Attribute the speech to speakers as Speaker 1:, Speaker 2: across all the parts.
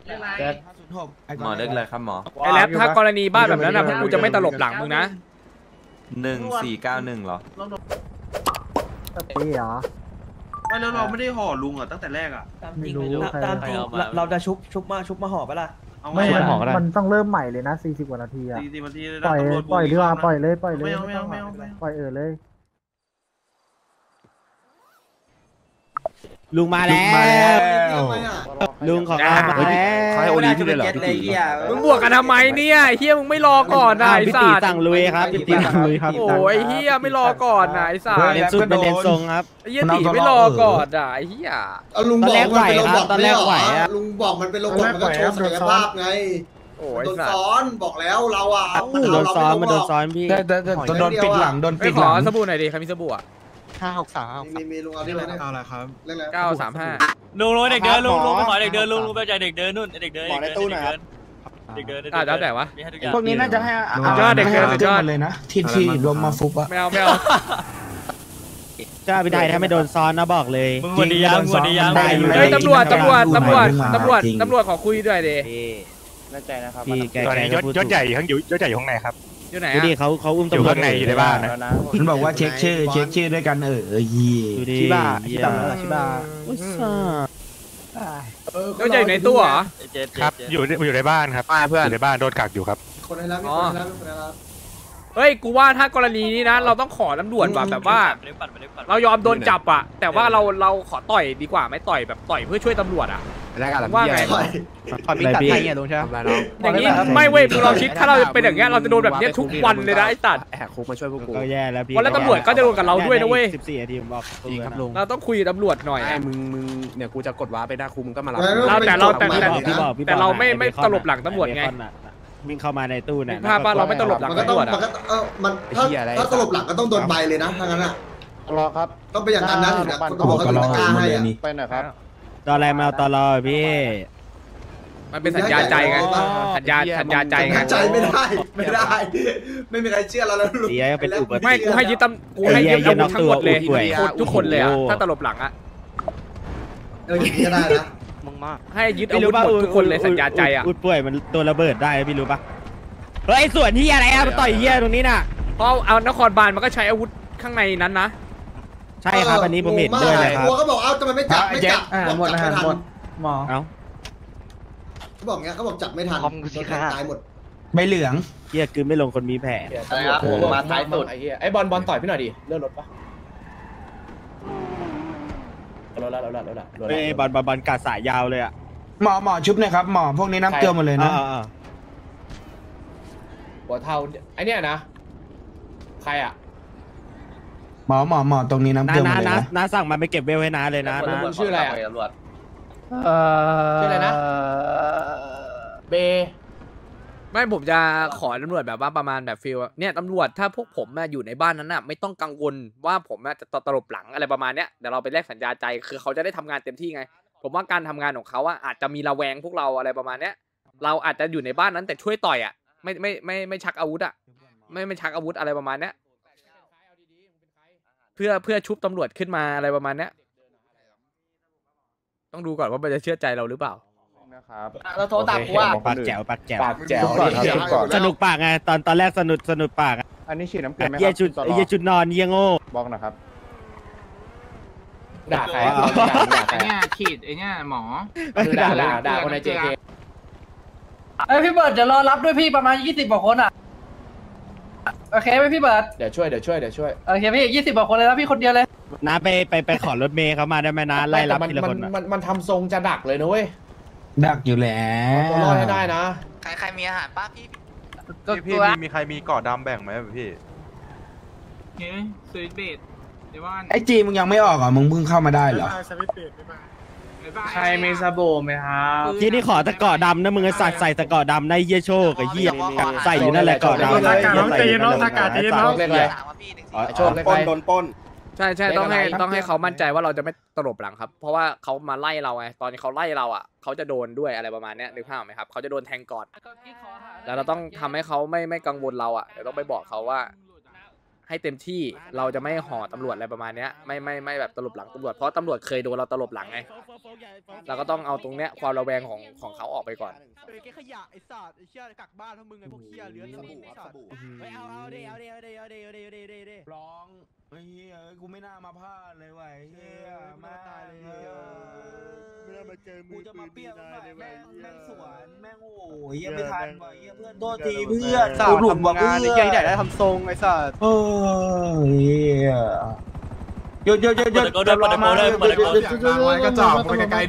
Speaker 1: หมอเล็กอะไรครับหมอ
Speaker 2: ไอ้แรปถ้ากรณีบ้านแบบนั้นนะพวกกูจะไม่ตลบหลังมึงนะ
Speaker 1: 1491เหรอ
Speaker 3: นี่เหรอ
Speaker 4: ไม่แล้วเราไม่ได้ห่อลุงอ่ะตั้งแต่แรกอ่ะ
Speaker 3: ไม่รู้ใคร
Speaker 5: ตามจริงเราจะชุบมาห่อปะล่ะ
Speaker 4: เอา
Speaker 3: ไม่
Speaker 4: ไง
Speaker 3: มันต้องเริ่มใหม่เลยนะ40 กว่านาทีอะ
Speaker 4: 40 นาที
Speaker 3: ปล่อยปล่อยดีกว่าปล่อยเลยปล่อยเลย
Speaker 4: ไม่เอา
Speaker 3: ปล่อยเลย
Speaker 6: ลุงมาแล้วลุงของเรามาแล้ว
Speaker 1: เขาให้โอลีที่เลยเหรอพี่ตี
Speaker 2: มึงบวกกันทำไมเนี่ยเฮียมึงไม่รอก่อนนะไอ้
Speaker 6: พี่
Speaker 2: สั
Speaker 6: ตี
Speaker 2: ตว์
Speaker 6: สั่งลุยครับพี่ตีสั่งลุยครับ
Speaker 2: โอ้ยเฮียไม่รอก่อนนะไอ้สัตว์
Speaker 6: เน้นสุดเป็นเน้นทรงครับ
Speaker 2: ไอ้เฮียตีไม่รอก่อนอ่ะไอ้เฮีย
Speaker 7: ลุงบอกมันเป็นโรบอท
Speaker 6: ตอนแรกไหวอะ
Speaker 7: ลุงบอกมันเป็นโรบอทมันก็โชว์ศักยภาพไง
Speaker 2: โอ้ย
Speaker 7: โดน
Speaker 2: สัต
Speaker 7: ซ้
Speaker 2: ว์
Speaker 7: อนบอกแล้วเราอ่ะ
Speaker 6: โดนซ้อนมาโดนซ้อนพี่
Speaker 1: แต่โดนปิดหลังโดน
Speaker 2: ไป
Speaker 1: ปิด
Speaker 2: ข
Speaker 1: ห
Speaker 2: อ
Speaker 1: ลัง
Speaker 2: สบู่หน่อยดิใครมีสบู่อ่ะ
Speaker 7: มีลุงเอาที่ไหนนะ
Speaker 4: เอาละครับ
Speaker 7: เรื่องอะไร
Speaker 2: 935
Speaker 5: ลุงเด็กเดินลุงไปขอเด็กเดินลุงไปจ่ายเด็กเดินนู่นเด็กเดินเด็กเดินเด็กเดิน
Speaker 2: แล้วแต่วะ
Speaker 1: พวกนี้น่าจะให้
Speaker 2: ยอดเด็กเกินยอด
Speaker 1: เลยนะที่รวมมาฟุบอะ
Speaker 2: ไม่เอาไม่เอา
Speaker 6: เจ้าพี่ไทยถ้าไม่โดนซ้อนนะบอกเลย
Speaker 5: มึงวันดียังวันดียัง
Speaker 6: ได้อยู่
Speaker 2: เฮ้ยตำรวจขอคุยด้วยดิ
Speaker 6: พี่แก
Speaker 8: ตอนนี้
Speaker 6: ก็พูด
Speaker 8: ยศใหญ่อยู่ข้างอยู่ข้างในครับ
Speaker 2: อยู่ไหน
Speaker 6: ดูดิ
Speaker 2: อ่ะ
Speaker 6: เขาอุ้ม
Speaker 8: อยู่
Speaker 6: ตำรวจ
Speaker 8: ข้างในอยู่ในบ้านนะ
Speaker 1: มันบอกว่าเช็คชื่อด้วยกันยี่
Speaker 6: ดูดิ
Speaker 3: ชิบ้าชิบ้าชิบ้า
Speaker 6: อุตส่าห์
Speaker 2: แล้วจะอยู่ในตู้เหรอ
Speaker 8: ครับอยู่ในบ้านครับอยู่ในบ้านโดนกักอยู่ครับ
Speaker 7: คนให้รับมีคนให้รับมีคนให้รับ
Speaker 2: เฮ้ยกูว่าถ้ากรณีนี้นะเราต้องขอตำรวจแบบว่า เรายอมโดนจับอ่ะแต่ว่าเราขอต่อยดีกว่าไหมต่อยแบบต่อยเพื่อช่วยตำรวจอ่ะว่าไง
Speaker 6: อะไรพี่
Speaker 2: อย่างนี้ไม่เว้ยมึงลองคิดถ้าเราเป็นอย่างเงี้ยเราจะโดนแบบเนี้ยทุกวันเลยนะไอ้ตัด
Speaker 6: ก็แย่แล้วพี่
Speaker 2: วันแล้วตำรวจก็จะโดนกับเราด้วยนะเว้ย
Speaker 6: 14 นาทีผมบอกจริงครับลุง
Speaker 2: เราต้องคุยกับตำรวจหน่อย
Speaker 9: มึงเนี่ยกูจะกดว้าไปหน้าคุกมึงก็มารับ
Speaker 2: แต่เราไม่ตลบหลังตำรวจไง
Speaker 6: วิ่งเข้ามาในตู้เนี่ย
Speaker 2: ภาพว่าเราไม่ตลบหลัง
Speaker 7: มันก็ต้อง
Speaker 2: ตำรวจ
Speaker 7: มัน
Speaker 2: อ่ะ
Speaker 7: ก็มันถ้าตลบหลังก็ต้องโดนใบเลยนะถ้างั้นอ่ะ
Speaker 3: รอครับ
Speaker 7: ต้องเป็นอย่างนั้นนะถึงจะตำรวจเขาถึงจะกล้าให้อ่ะ
Speaker 3: ไปหน่อยครับ
Speaker 6: ตอนแรกมาตลอดพี่
Speaker 2: มันเป็นสัญญาใจไงสัญญาใจไง
Speaker 7: ใจไม่ได้ไม่มีใครเชื่อเราแล้ว
Speaker 6: เสียเป็นอุบัติ
Speaker 2: ไม่กูให้ยึดอาวุธทั้งหมดเลยทุกคนเลยอ่ะถ้าตลบหลังอ่ะ
Speaker 7: อย่างนี้ก็ได้นะ
Speaker 2: ให้ยึดอาวุธหมดทุกคนเลยสัญญาใจอ่ะ
Speaker 6: อุดป่วยมันตัวระเบิดได้พี่รู้ปะเฮ้ยส่วนที่อะไรอะมาต่อยเหี้ยตรงนี้น่ะ
Speaker 2: เพราะเอานครบาลมันก็ใช้อาวุธข้างในนั้นนะ
Speaker 6: ใช่ครับอันนี้ผมเห็นด้วยเลยครับ
Speaker 7: กลัวก็บอกเอาทำไมไม่จับ
Speaker 3: หมด
Speaker 7: บอกจับ
Speaker 3: นะ
Speaker 7: ไม่ทัน
Speaker 3: หมดหมอ
Speaker 6: เอ้า
Speaker 7: เขาบอกเงี้ยเขาบอกจับไม่ทันตายหมด
Speaker 1: ใบเหลือง
Speaker 6: เหี้ยคือไม่ลงคนมีแผล
Speaker 9: มาท้ายสุด
Speaker 3: ไอ้บอลต่อยพี่หน่อยดิเลื่อนรถปะรถละ
Speaker 6: เฮ้ยบอลกัดสายยาวเลยอะ
Speaker 1: หมอชุบหน่อยครับหมอพวกนี้น้ำเกลือหมดเลยนะ
Speaker 3: หัวเทาไอเนี้ยนะใครอ่ะ
Speaker 1: หมอตรงนี้น้ำเกลือหมดเลยนะ
Speaker 6: น้าสั่งมาไปเก็บเวลให้น้าเลยนะ
Speaker 3: ชื่ออะไรอ่ะ ชื่ออะไรนะเบ
Speaker 2: ไม่ผมจะขอตำรวจแบบว่าประมาณแบบฟิลเนี่ยตำรวจถ้าพวกผมอยู่ในบ้านนั้นน่ะไม่ต้องกังวลว่าผมจะตลบหลังอะไรประมาณเนี้ยเดี๋ยวเราไปแลกสัญญาใจคือเขาจะได้ทำงานเต็มที่ไงผมว่าการทำงานของเขาอาจจะมีระแวงพวกเราอะไรประมาณเนี้ยเราอาจจะอยู่ในบ้านนั้นแต่ช่วยต่อยไม่ชักอาวุธไม่ชักอาวุธอะไรประมาณเนี้ยเพื่อชุบตำรวจขึ้นมาอะไรประมาณเนี้ยต้องดูก่อนว่ามันจะเชื่อใจเราหรือเปล่า
Speaker 3: เราโทรตามกูว่า
Speaker 6: ปากแจ๋ว
Speaker 3: ส
Speaker 6: สนุกปากไงตอนแรกสนุกปาก
Speaker 3: อันนี้ฉีดน้ำเกลือไหมค
Speaker 6: เยี่
Speaker 3: รั
Speaker 6: ยจุดนอนเยี่ยโง่
Speaker 3: บอกนะครับด่าใครเนี่ยฉีดไอเนี่ยหมอด่าคนใน JK
Speaker 10: ไอพี่เบิร์ดเดี๋ยวรอรับด้วยพี่ประมาณ20 กว่าคนอ่ะโอเคไหมพี่เบิร์ด
Speaker 3: เดี๋ยวช่วยโอเคพี่20 กว่าคนเลยแล้วพี่คนเดียวเลย
Speaker 6: น้าไปขอรถเมย์เขามาได้ไหมน้าไล่รับทีละคน
Speaker 3: มันทำทรงจะดักเลยนะเว้ย
Speaker 1: ดักอยู่แล้ว
Speaker 3: รอให้ได้นะ
Speaker 5: ใครมีอาหารป้าพี่
Speaker 4: พี่มีใครมีเกาะดำแบ่งไหมพี่
Speaker 5: สวิตเบดเดี๋ยวว่า
Speaker 1: ไอ้จีมึงยังไม่ออกอ่ะมึงเพิ่งเข้ามาได้เหรอ
Speaker 5: ใครมีสบู่ไหมครับ
Speaker 6: ที่นี่ขอตะกอดำนะมึงใส่ตะกอดำในเยี่ยโชคกับเยี่ยใส่อยู่นั่นแหละกอดำ
Speaker 3: โชคปล้นโดนปล้น
Speaker 2: ใช่ต้องให้เขามั่นใจว่าเราจะไม่ตลบหลังครับเพราะว่าเขามาไล่เราไงตอนนี้เขาไล่เราเขาจะโดนด้วยอะไรประมาณเนี้ยนึกภาพไหมครับเขาจะโดนแทงก่อนแล้วเราต้องทำให้เขาไม่กังวลเราเดี๋ยวต้องไปบอกเขาว่าให้เต็มที่เราจะไม่ห่อตำรวจอะไรประมาณเนี้ยไม่แบบตลบหลังตำรวจเพราะตำรวจเคยโดนเราตลบหลังไงเราก็ต้องเอาตรงเนี้ยความระแวงของเขาออกไปก่อน
Speaker 6: แกขยะไอ้สัตว์ไอ้เชี่ยกักบ้านทั้งมึงไอ้พวกเชี่ยเลื้อนสบู่ครับสบู่เอาดิ
Speaker 1: ร้องเฮ้ยกูไม่น่ามาพลาดเลยว่ะเฮียมาตายเลย
Speaker 6: ไม่ได้มาเจอมื
Speaker 1: กู
Speaker 6: อ
Speaker 1: จะ
Speaker 6: ปื
Speaker 1: มาน เปรี้ยว
Speaker 6: ได้เลย
Speaker 1: แม่
Speaker 6: ว่ะ
Speaker 1: งสวนแม่งโอ้ยยังไม่ทันว่ะเฮียเพื่อนโทษทีเพื่อน
Speaker 6: สาวหลุดว่ะเพื่อนไอ้เหี้ยที่ไหนได้ทำทรงไอ้สัตว์
Speaker 1: เออเฮียหยุด
Speaker 7: ไว้กระจอกไปไกลๆดิ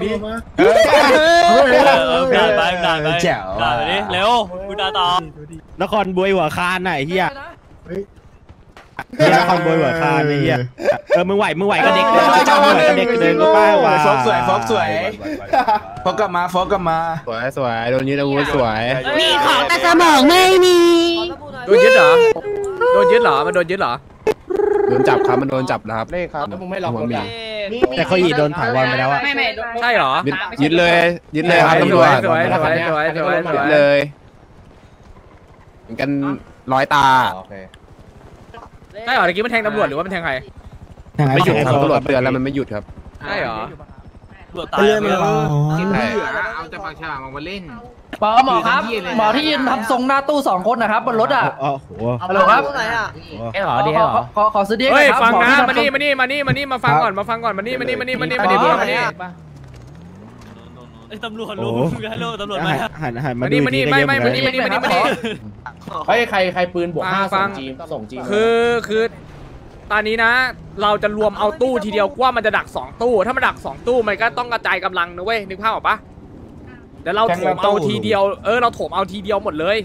Speaker 5: ด่าไปด่าไป
Speaker 1: แจ๋ว
Speaker 5: ด่าไปดิเร็วกูด่าต่อน
Speaker 6: ครบวยหัวคานน่ะไอ้เหี้ยนครบวยหัวคานไอ้เหี้ยมึงไหวก็เด็กเดินก็ป้าว่ะ
Speaker 1: ฟอกสวยฟอกกลับมา
Speaker 9: สวยโดนยึดอาวุธสวย
Speaker 10: มีของแต่สมองไม่มี
Speaker 2: โดนยึดเหรอมันโดนยึดเหรอ
Speaker 9: โดนจับครับมันโดนจับนะครับ
Speaker 6: เลขครับแล้วมึงไม่ล็อกรถ
Speaker 9: มี
Speaker 6: แต่เขาอีโดนถาวรไปแล้วอะ
Speaker 10: ไม่
Speaker 2: ใช่เหรอ
Speaker 9: ยึดเลยครับตำรวจ
Speaker 2: สวย
Speaker 9: ยึดเลยเหมือนกันร้อยตา
Speaker 2: ใช่เหรอเมื่อกี้มันแทงตำรวจหรือว่ามันแทงใคร
Speaker 9: ไม่หยุดครับตำรวจเตือนแล้วมันไม่หยุดครับ
Speaker 2: ใช่เหรอ
Speaker 5: ตำรวจตาย
Speaker 3: เอาจะปากฉลามออกมาเล่น
Speaker 10: หมอครับหมอที่ยืนทำทรงหน้าตู้2 คนนะครับบนรถอ่ะ
Speaker 6: โอ้โห
Speaker 10: ฮัลโหลครับขอซื้อเดีย
Speaker 2: เฮ้ย
Speaker 10: ครับ
Speaker 2: ฟังนะ
Speaker 10: หอ
Speaker 2: มา
Speaker 10: ที่
Speaker 2: นี่มาฟังก่อนมานี่ไอ้ตำรวจรู้ฮัลโหลตำรวจมา
Speaker 6: หันมา
Speaker 2: มานี่ไม่
Speaker 3: เฮ้ยใครปืนบวก5
Speaker 2: ฟัง
Speaker 3: ส่งจีน
Speaker 2: คือตอนนี้นะ เราจะรวมเอาตู้ทีเดียวว่ามันจะดัก2ตู้ถ้ามันดัก2ตู้มันก็ต้องกระจายกำลังนะเว้ยนึกภาพออกปะเดี๋ยวเราโถมเอาทีเดียวเราโถมเอาทีเดียวหมดเลย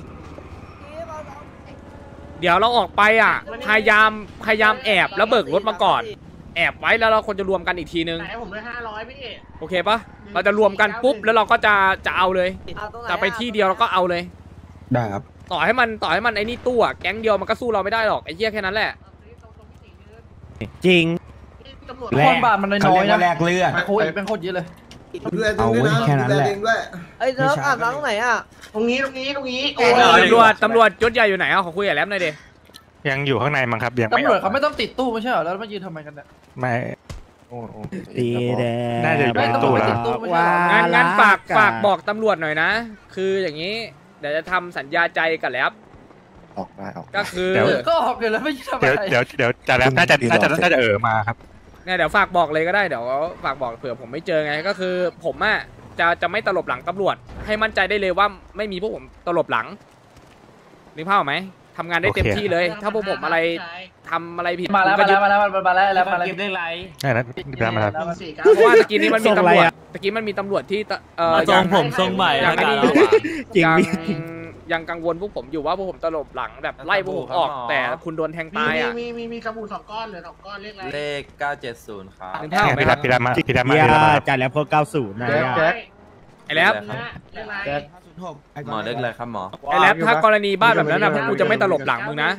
Speaker 2: เดี๋ยวเราออกไปอ่ะพยายามแอบแล้วเบิกรถมาก่อนแอบไว้แล้วเราคนจะรวมกันอีกทีนึงผมได้500พี่โอเคปะเราจะรวมกันปุ๊บแล้วเราก็จะเอาเลยจะไปที่เดียวเราก็เอาเลย
Speaker 1: ได้ครับ
Speaker 2: ต่อให้มันไอ้นี่ตู้อ่ะแก๊งเดียวมันก็สู้เราไม่ได้หรอกไอ้เหี้ยแค่นั้นแหละ
Speaker 6: จริง
Speaker 10: คนบาทมันน้
Speaker 1: เขา
Speaker 10: อ
Speaker 1: เรี
Speaker 10: ย
Speaker 1: ยก
Speaker 10: ๆนะ
Speaker 1: ว่าแลกเลือด
Speaker 10: โคตรเป็นโคตรเยอะเลย
Speaker 7: ดูแลตัวเองด้วยนะดูแลเองด้วย
Speaker 9: ไอ้เลิฟอาบน้ำตรงไหนอ่ะ
Speaker 3: ตรงนี้
Speaker 2: ตำรวจยศใหญ่อยู่ไหนอ่ะขอคุยกับแรมหน่อยดิ
Speaker 8: ยังอยู่ข้างในมั้งครับยังไม่
Speaker 10: ตำรวจเขาไม่ต้องติดตู้ไม่ใช่เหรอแล้วมายืนทำไมกันเนี่ย
Speaker 8: ไม่
Speaker 6: ตีแดง
Speaker 8: น่าจะอยู่ในตู้แล้ว
Speaker 2: งั้นฝากบอกตำรวจหน่อยนะ คืออย่างนี้เดี๋ยวจะทำสัญญาใจกับแรม
Speaker 8: ออกได้ออก
Speaker 2: ก็คือ
Speaker 10: ก็ออกเดี๋ยวแล้วไม่ทำอะไร
Speaker 8: เดี๋ยวจะแล้วน่าจะมาครับ
Speaker 2: เนี่ยเดี๋ยวฝากบอกเลยก็ได้เดี๋ยวฝากบอกเผื่อผมไม่เจอไงก็คือผมอ่ะจะไม่ตลบหลังตำรวจให้มั่นใจได้เลยว่าไม่มีพวกผมตลบหลังนึกภาพไหมทำงานได้เต็มที่เลย ถ้าพวกผมทำอะไรผิด
Speaker 10: มาแล้ว
Speaker 2: ก็ยึด
Speaker 10: มาแล้ว
Speaker 5: เก็บได้ไร
Speaker 8: ใช่นะได้มาแล้ว
Speaker 2: เพราะว่าตะกี้นี้มันมีตำรวจที่
Speaker 5: ทรงผมทรงใหม่
Speaker 2: ยังไม่
Speaker 6: จริง
Speaker 2: ยังกังวลพวกผมอยู่ว่าพวกผมตลบหลังแบบไล่พวกผมออกแต่คุณโดนแทงตายอ่ะ
Speaker 3: มีกระบุน2 ก้อนเหลือ2 ก้อนเลขอะไร
Speaker 4: เลข970ครับ
Speaker 2: นึกภาพไหมครับ
Speaker 8: พี่ดามา
Speaker 6: จ่ายแล้วพวก90นะ
Speaker 2: ไอ้แล้
Speaker 4: หมอเลขอะไรครับหมอ
Speaker 2: ไอ้แล้ถ้ากรณีบ้านแบบนั้นนะพวกกูจะไม่ตลบหลังมึงนะ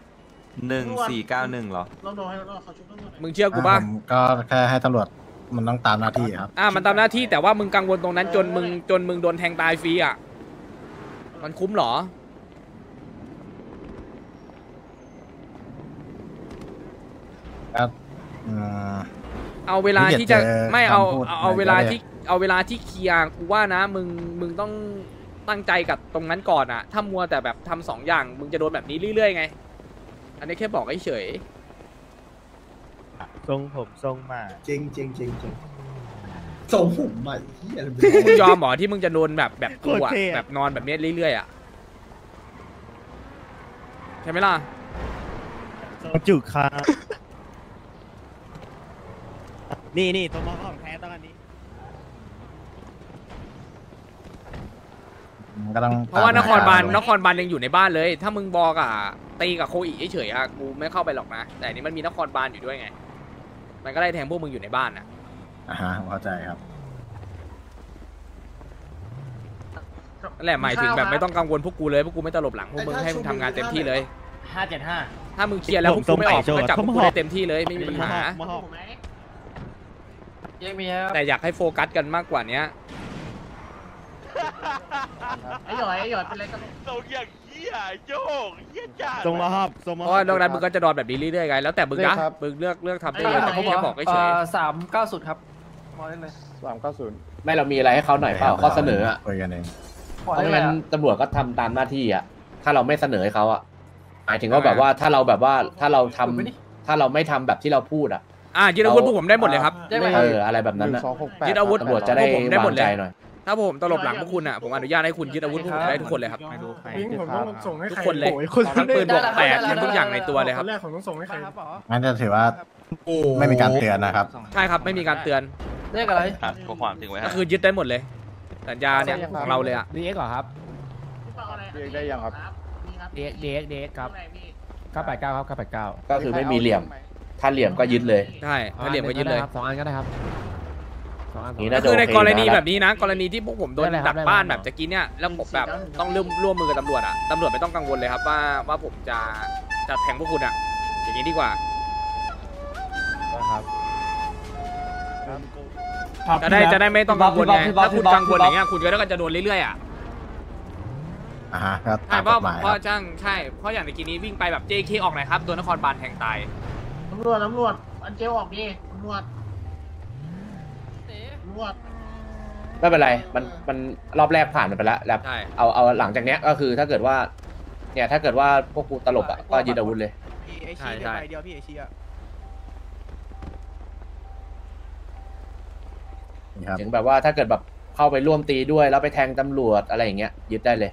Speaker 4: 1491เหรอ
Speaker 2: มึงเชื่อกูป่ะ
Speaker 7: ก็แค่ให้ตำรวจมันต้องตามหน้าที่ครับ
Speaker 2: มันตามหน้าที่แต่ว่ามึงกังวลตรงนั้นจนมึงโดนแทงตายฟรีอ่ะมันคุ้มเหรอเอาเวลาที่จะไม่เอาเวลาที่เคลียร์กูว่านะมึงต้องตั้งใจกับตรงนั้นก่อนอะถ้ามัวแต่แบบทำ2 อย่างมึงจะโดนแบบนี้เรื่อยๆไงอันนี้แค่บอกเฉย
Speaker 6: ทรงผมทรงมา
Speaker 7: จริงส่งผมใหม่ที่อะไร
Speaker 2: มึงยอมเหรอที่มึงจะโดนแบบกูอะแบบนอนแบบนี้เรื่อยๆอะใช่ไหมล่ะ
Speaker 6: จุกค่ะนี่ตัวมอของแท้ต้องอันนี้
Speaker 2: เพราะว่านครบาลยังอยู่ในบ้านเลยถ้ามึงบอกอะตีกับโคอิเฉยๆอะกูไม่เข้าไปหรอกนะแต่อันนี้มันมีนครบาลอยู่ด้วยไงมันก็ได้แทงพวกมึงอยู่ในบ้านอะ
Speaker 7: เข้าใจครับ
Speaker 2: นั่นแหละหมายถึงแบบไม่ต้องกังวลพวกกูเลยพวกกูไม่ตลบหลังพวกมึงให้มึงทำงานเต็มที่เลย
Speaker 5: 575
Speaker 2: ถ้ามึงเคลียร์แล้วพวกกูไม่ออกก็จับพวกกูได้เต็มที่เลยไม่มีปัญหา
Speaker 10: ยังมี
Speaker 2: แต่อยากให้โฟกัสกันมากกว่านี้
Speaker 10: ไอ้หยอยเป็นไรกัน
Speaker 5: ตรงอย่างเหี้ยโยกเหี้ยจัด
Speaker 1: ส่งมาครับส่งมา
Speaker 2: เพราะว่านอกนั้นมึงก็จะนอนแบบนี้เรื่อยๆไงแล้วแต่มึงนะมึงเลือกทำได้เลยแต่ผมแค่บอกเฉย
Speaker 10: 390ครับมอได้เลย
Speaker 9: 390ไม่เรามีอะไรให้เขาหน่อยเปล่าข้อเสนออ่ะ
Speaker 1: คุยกันเอง
Speaker 10: มอ
Speaker 9: เพราะ
Speaker 10: ได้เล
Speaker 9: งั้
Speaker 10: ย
Speaker 9: นตำรวจก็ทำตามหน้าที่อ่ะถ้าเราไม่เสนอให้เขาอ่ะหมายถึงว่าแบบว่าถ้าเราแบบว่าถ้าเราไม่ทำแบบที่เราพูดอ่ะ
Speaker 2: ยึดอาวุธพวกผมได้หมดเลยครับ
Speaker 9: อะไรแบบนั้นนะ
Speaker 2: ยึดอาวุธ
Speaker 9: ตำรวจจะได้
Speaker 2: พวกผมได้หมด
Speaker 9: วาง
Speaker 2: เลย
Speaker 9: ใจหน่อย
Speaker 2: ถ้าผมตลบหลังพวกคุณอ่ะผมอนุญาตให้คุณยึดอาวุธพวกผมได้ทุกคนเลยครับ
Speaker 3: ไม่รู้ใคร
Speaker 8: ผมต้องส่งให้
Speaker 2: ทุก
Speaker 8: ใคร
Speaker 2: คนเลยทั้งปืนบวก8ยันทุกอย่างในตัวเลยครับ
Speaker 8: แรกผมต้องส่งให้ใคร
Speaker 10: ครับป๋อ
Speaker 1: งั้นจะถือว่าไม่มีการเตือนนะครับ
Speaker 2: ใช่ครับไม่มีการเตือน
Speaker 10: เลขอะไร
Speaker 5: ข้อความทิ้งไว้
Speaker 2: ก็คือยึดได้หมดเลย สัญญาเนี่ยของเราเลยอ่ะ
Speaker 9: ดีเอ็กเหรอครับ
Speaker 1: เรียกได้ยังครับ
Speaker 9: ดีเอ็กครับ989ครับ989ก็คือไม่มีเหลี่ยมถ้าเหลี่ยมก็ยึดเลย
Speaker 2: ใช่ถ้าเหลี่ยมก็ยึดเลย
Speaker 9: 2 อันก็ได้ครับนี่
Speaker 2: ก็
Speaker 9: น่าจะ
Speaker 2: คือใน
Speaker 9: โเค
Speaker 2: กรณี
Speaker 9: ะ
Speaker 2: แบบนี้นะ กรณีที่พวกผมโดน
Speaker 9: ได้เลยครับ
Speaker 2: ดักบ้าน
Speaker 9: ได้เลย
Speaker 2: แบบตะกี้เนี่ยแล้วผมแบบต้องร่วมมือกับตำรวจอ่ะตำรวจไม่ต้องกังวลเลยครับว่าผมจะแทงพวกคุณอ่ะอย่างนี้ดีกว่าจะได้ไม่ต้องกังวลไงถ้าคุณกังวลอย่างเงี้ยคุณก็จะโดนเรื่อยๆอ่ะ
Speaker 1: ฮะก็
Speaker 2: ใช่
Speaker 1: ตาม
Speaker 2: เพ
Speaker 1: ก
Speaker 2: ราะ
Speaker 1: ฎหมาย
Speaker 2: เพ
Speaker 1: ค
Speaker 2: ราะ
Speaker 1: รับ
Speaker 2: จ้างใช่เพราะอย่างตะกี้นี้วิ่งไปแบบ JK ออกหน่อยครับโดนนครบาลแทงตาย
Speaker 10: ตำรวจอันเจลออกดิตำรวจ
Speaker 9: ไม่เป็นไรมันรอบแรกผ่านมันไปแล้วแล้ว
Speaker 2: ใช่
Speaker 9: เอาหลังจากเนี้ยก็คือถ้าเกิดว่าเนี่ยถ้าเกิดว่าพวกกูตลบอ่ะก็ยึดอาวุธเลย
Speaker 6: ไอชีเดียวไปเดียวพี่ไอชีอะ
Speaker 1: นี่ครับ
Speaker 9: ถึงแบบว่าถ้าเกิดแบบเข้าไปร่วมตีด้วยแล้วไปแทงตำรวจอะไรอย่างเงี้ยยึดได้เลย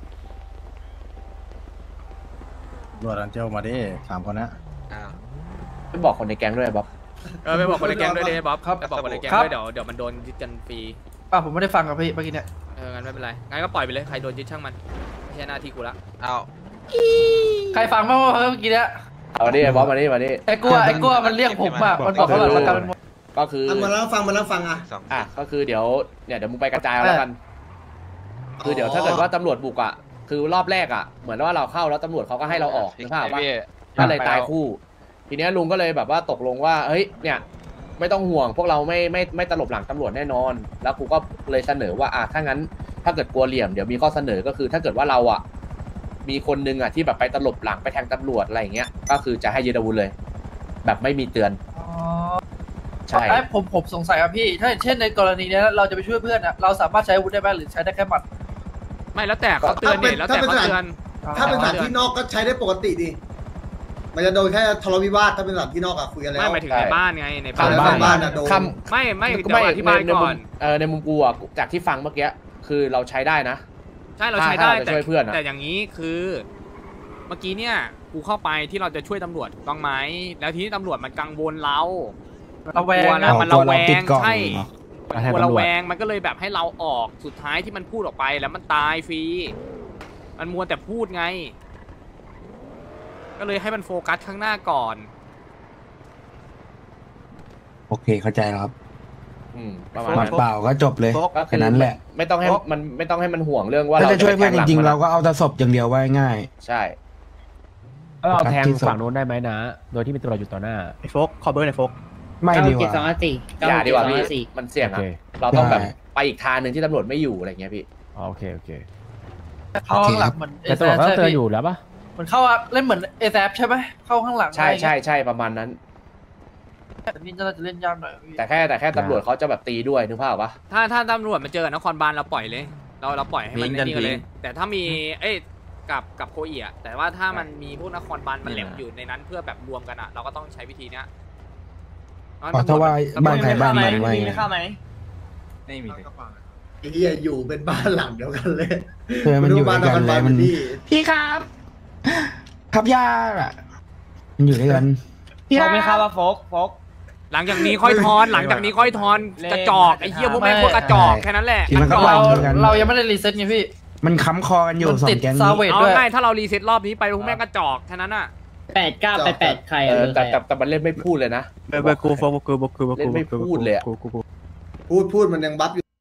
Speaker 1: รวดอันเจลมาดิ3 คนนะ
Speaker 9: ไม่บอกคนในแก๊งด้วยบ๊อบ
Speaker 2: ไปบอกคนในแก๊งด้วยดิบ๊อบไปบอกคนในแก๊งด้วยเดี๋ยวมันโดนยึดกันฟรี
Speaker 10: ผมไม่ได้ฟังครับพี่เมื่อกี้เนี่ย
Speaker 2: งั้นไม่เป็นไรงั้นก็ปล่อยไปเลยใครโดนยึดช่างมันไม่ใช่หน้าที่กูละ
Speaker 4: เอา
Speaker 10: ใครฟังบ้างวะเมื่อกี้เนี่ย
Speaker 9: เอาดิบ๊อบมาดิ
Speaker 10: ไอ้กลัวมันเรียกผมอ่ะมันบอกว่าหลักประกันเป็นหมด
Speaker 9: ก็คือ
Speaker 7: มาแล้วฟังอ่ะ
Speaker 9: ก็คือเดี๋ยวมึงไปกระจายเอาแล้วกัน คือเดี๋ยวถ้าเกิดว่าตำรวจบุกอ่ะคือรอบแรกอ่ะเหมือนว่าเราเข้าแล้วตำรวจเขาก็ให้เราออกนึกภาพว่าก็เลยตายคู่ ทีเนี้ยลุงก็เลยแบบว่าตกลงว่าเฮ้ยเนี่ยไม่ต้องห่วงพวกเราไม่ตลบหลังตำรวจแน่นอน แล้วกูก็เลยเสนอว่าถ้างั้นถ้าเกิดกลัวเหลี่ยมเดี๋ยวมีข้อเสนอก็คือถ้าเกิดว่าเราอ่ะมีคนนึงอ่ะที่แบบไปตลบหลังไปแทงตำรวจอะไรอย่างเงี้ยก็คือจะให้ยึดอาวุธเลย แบบไม่มีเตือนใช่
Speaker 10: ผมสงสัยครับพี่ถ้าเช่นในกรณีนี้เราจะไปช่วยเพื่อนอะเราสามารถใช้อาวุธได้ไหมหรือใช้ได้แค่หมัด
Speaker 2: ไม่แล้วแต่เขาเตือนเนี่ยแล้วแต่เขาเตือน
Speaker 7: ถ้าเป็นสถานที่นอกก็ใช้ได้ปกติดิมันจะโดนแค่ทะเลาะวิวาทถ้าเป็นสถานที่นอกอะคุยกันแล้ว
Speaker 2: ไม่หมายถึงในบ้านไงใน
Speaker 7: บ้านอะโดน
Speaker 2: ไม่เดี๋ยวอธิบายก่อน
Speaker 9: ในมุมกูอ่ะจากที่ฟังเมื่อกี้คือเราใช้ได้นะ
Speaker 2: ใช่เราใช้ได้
Speaker 9: ถ้าเราจะช่วยเพื่อนอะ
Speaker 2: แต่อย่างนี้คือ เมื่อกี้เนี่ยกูเข้าไปที่เราจะช่วยตำรวจถูกต้องไหมแล้วทีนี้ตำรวจมันกังวลเรา
Speaker 10: ระแวง
Speaker 2: กลัว
Speaker 10: นะ
Speaker 2: นะมันระแว
Speaker 1: ติด
Speaker 2: ง
Speaker 1: กล่อง
Speaker 2: ใช่
Speaker 1: เนอะ
Speaker 2: กลัวระแวงมันก็เลยแบบให้เราออกสุดท้ายที่มันพูดออกไปแล้วมันตายฟรีมันมัวแต่พูดไง ก็เลยให้มันโฟกัสข้างหน้าก่อน
Speaker 1: โอเคเข้าใจแล้วครับ
Speaker 9: ประมาณ
Speaker 1: หมัด
Speaker 9: นั้น
Speaker 1: เปล่าก็จบเลย
Speaker 9: ก็
Speaker 1: แค่นั้นแหละ
Speaker 9: ไม่ต้องให้มันห่วงเรื่องว่า
Speaker 1: ถ้า
Speaker 9: เรา
Speaker 1: จะช่วยเพื่อนจริงๆ เราก็เอาแต่ศพอย่างเดียวไว้ง่าย
Speaker 9: ใช่
Speaker 1: เราแทงฝั่งนู้นได้
Speaker 9: โดยที่มีตำรวจอยู่ต่อหน้า
Speaker 6: ไอโฟกขอเบอร์หน่อยโฟก
Speaker 1: ไม่ดีกว่า
Speaker 9: อย่าดีกว่าพี่มันเสี่ยงอ่ะเราต้องแบบไปอีกทางหนึ่งที่ตำรวจไม่อยู่อะไรเงี้ยพี่โอเค
Speaker 10: เข้าข้างหลังเหมือนแต่ตำรวจก็เตือนอยู่แล้วปะเหมือนเข้าเล่นเหมือนเอแซใช่ไหมเข้าข้างหลัง
Speaker 9: ใช่ประมาณนั้น
Speaker 10: แต่นี่น่าจะเล่นยากหน่อย
Speaker 9: แต่แค่ตำรวจเขาจะแบบตีด้วยนึกภาพปะ
Speaker 2: ถ้าตำรวจมาเจอนครบาลเราปล่อยเลย เราปล่อยให้มันนี่กันเลย แต่ถ้ามีกับโคอีอะแต่ว่าถ้ามันมีพวกนครบาลมันแหลมอยู่ในนั้นเพื่อแบบรวมกันอะเราก็ต้องใช้วิธีเนี้ย
Speaker 1: ถ้าว่าบ้านใครบ้านมันไว้
Speaker 5: มีข้าวไหม
Speaker 3: ไม่มีเลย
Speaker 7: ไอ้เหี้ยอยู่เป็นบ้านหลังเดียวกันเลย
Speaker 1: เพื่อมันอยู่ด้วยกันเลยมัน
Speaker 7: พี่
Speaker 1: พี่ครับ ครับย่าอ่ะมันอยู่ด้วยกัน
Speaker 5: โฟกไม่ข้าวว่าโฟก
Speaker 2: หลังจากนี้ค่อยทอนกระจอกไอ้เหี้ยพวกแม่งพวกกระจอกแค่นั้นแหละ
Speaker 1: ที่มันก็วางเหมือนกัน
Speaker 10: เรายังไม่ได้รีเซ็ตไงพี่
Speaker 1: มันค้ำคอกันอยู่
Speaker 10: มัน
Speaker 1: สอ
Speaker 10: ติด
Speaker 1: งแก๊ง
Speaker 10: ซา
Speaker 1: นี้
Speaker 10: เวท
Speaker 2: เอา
Speaker 10: ด้วย
Speaker 2: ง่ายถ้าเรารีเซ็ตรอบนี้ไปพวกแม่งกระจอกแค่นั้นอะ
Speaker 10: 8988ใคร
Speaker 9: แต่มันเล่นไม่พูดเลยนะ
Speaker 6: เบอร์กูโฟกกู
Speaker 9: เล่นไม่พูดเลยอะ
Speaker 7: พูดมันยังบัฟอยู่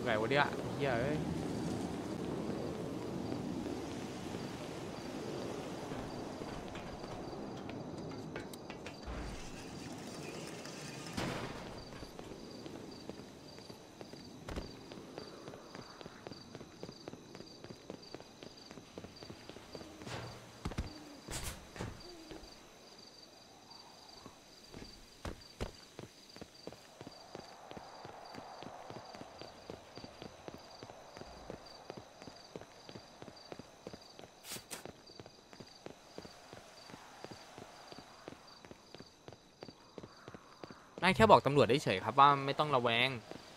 Speaker 2: ไงวะเนี่ยเหี้ยเอ้ยไม่แค่บอกตำรวจได้เฉยครับว่าไม่ต้องระแวง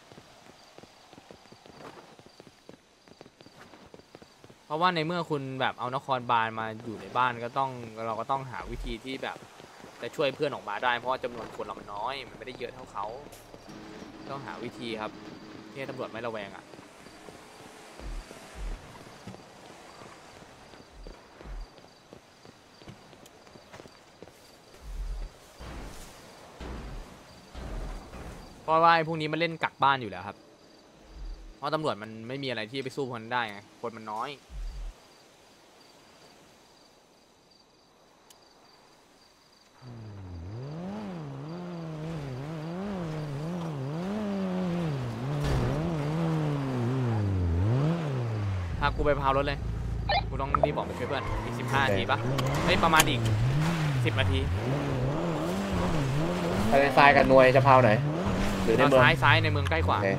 Speaker 2: เพราะว่าในเมื่อคุณแบบเอานครบาลมาอยู่ในบ้านเราก็ต้องหาวิธีที่แบบจะช่วยเพื่อนออกมาได้เพราะว่าจำนวนคนเรามันน้อยมันไม่ได้เยอะเท่าเขาต้องหาวิธีครับที่ให้ตำรวจไม่ระแวงอ่ะเพราะว่าไอ้พวกนี้มันเล่นกักบ้านอยู่แล้วครับเพราะตำรวจมันไม่มีอะไรที่ไปสู้พวกนั้นได้ไงคนมันน้อยพากูไปพาวรถเลยกูต้องรีบบอกไปช่วยเพื่อนอีก15 นาทีปะเฮ้ยประมาณอีก10 นาที
Speaker 9: ไปในทรายกับหน่วยจะพาวไหนหรือในเมือง
Speaker 2: ซ้ายในเมืองใกล้กว่า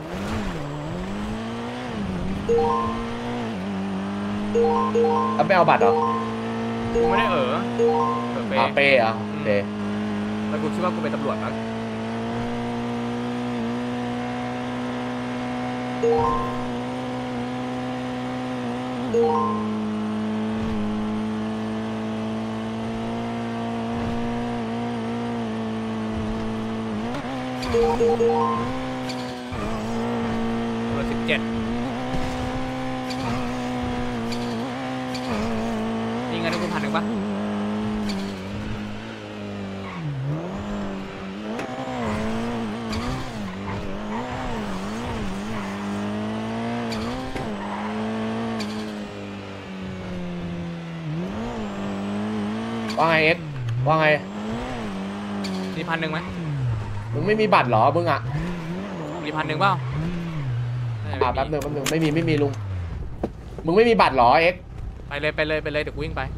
Speaker 9: แล้วไม่เอาบัตรเหรอ
Speaker 2: กูไม่ได้
Speaker 9: เป้เหรอเป้
Speaker 2: แล้วกูคิดว่ากูเป็นตำรวจมั้งตัว17นี่เงินให้กู1,000ปะ
Speaker 9: ว่าไงเอ็กว่าไง
Speaker 2: มี1,000ไหม
Speaker 9: มึงไม่มีบัตรเหรอมึงอ่ะ
Speaker 2: มี1,000เปล่า
Speaker 9: แป๊บนึงไม่มีลุงมึงไม่มีบัตรเหรอเอ็ก
Speaker 2: ไปเลยเดี๋ยวกูวิ่งไป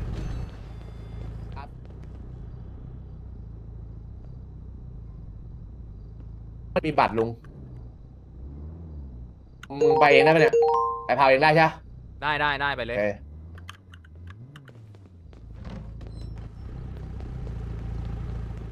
Speaker 9: ไม่มีบัตรลุงมึงไปเองได้ปะเนี่ยไปพาเองได้ใช่
Speaker 2: ได้ไปเลย